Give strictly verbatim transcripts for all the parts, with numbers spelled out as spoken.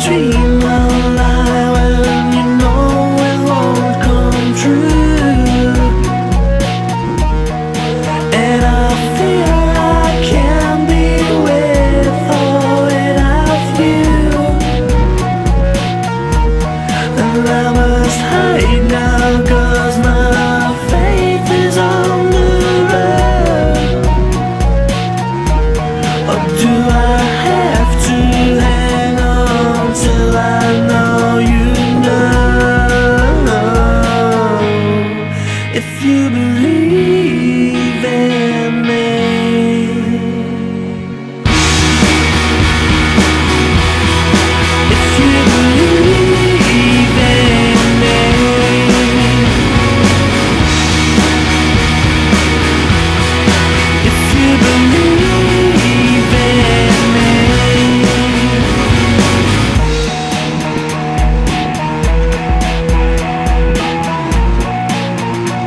dream a lie when you know it won't come true. And I fear I can't be with or without you. And I must hide now, 'cause my faith is on the road. Or do I have to hang on till I know you know? If you believe in me, if you believe in me, if you believe in me.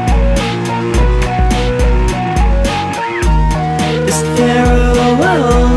Is there a world